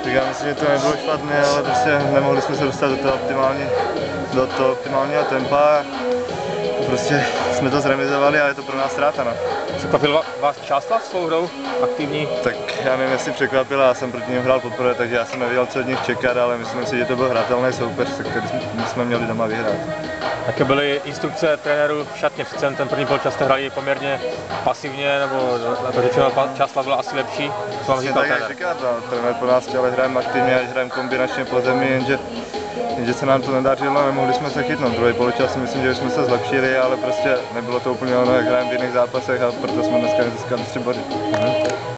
Tak já myslím, že to nebylo špatné, ale prostě nemohli jsme se dostat do toho optimálního tempa. Prostě jsme to zremizovali a je to pro nás ztráta. No. Překvapil vás Čáslav svou hrou aktivní? Tak já nevím, jestli překvapila, já jsem proti němu hrál poprvé, takže já jsem nevěděl, co od nich čekat, ale myslím si, že to byl hratelný soupeř, který jsme měli doma vyhrát. Jaké byly instrukce trenérů v šatně? Přece ten první poločas jste hráli poměrně pasivně, nebo to řečeno Čáslav byla asi lepší? Co vám říkal trenér? Říkat, no, trenér po nás chtěl, hrajeme aktivně, až hrajeme kombinačně po zemi, jenže se nám to nedařilo, nemohli jsme se chytnout. Druhý poločas si myslím, že už jsme se zlepšili, ale prostě nebylo to úplně ono, jak hrajeme v jiných zápasech a proto jsme dneska nezískali 3 body.